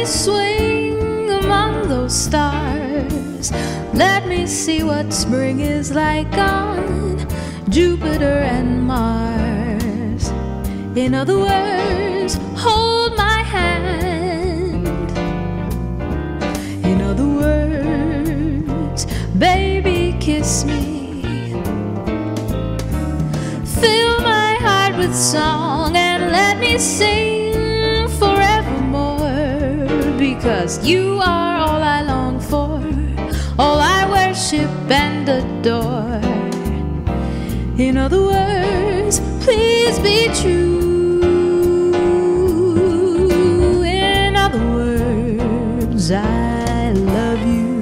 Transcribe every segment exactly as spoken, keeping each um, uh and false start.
me swing among those stars. Let me see what spring is like on Jupiter and Mars. In other words, hold my hand. In other words, baby, kiss me. Fill my heart with song and let me sing forevermore. Because you are all I long for, all I worship and adore. In other words, please be true. In other words, I love you.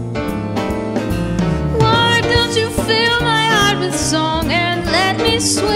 Song and let me swing